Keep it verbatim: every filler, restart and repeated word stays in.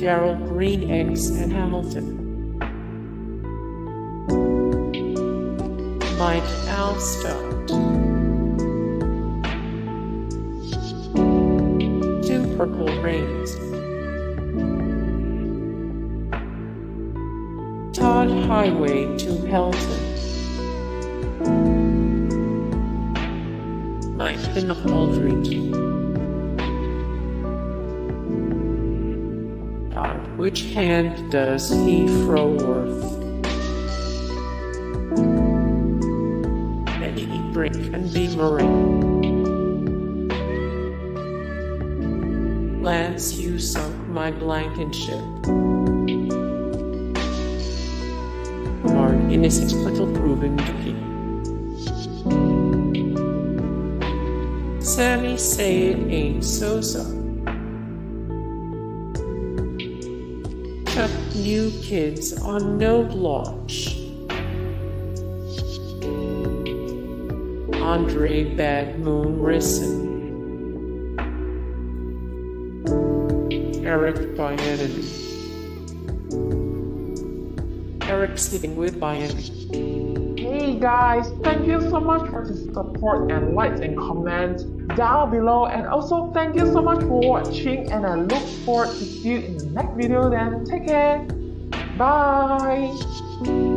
Darryl, Green Eggs, and Helton. Mike Alstott. Two Purple Rains. Todd, Highway to Helton. Mike in Aldrete. Todd, which hand does he Frohwirth? Brick and Bieniemy. Lance, you sunk my Blankenship. Hard innocent little proven Gilkey. Sammy Say, it ain't Sosa. Chuck new kids on Knoblauch. Aldrete, Bad Moon, Rison. Eric, Bieniemy. Eric sitting with Bieniemy. Hey guys, thank you so much for the support and likes and comments down below, and also thank you so much for watching, and I look forward to see you in the next video. Then take care, bye.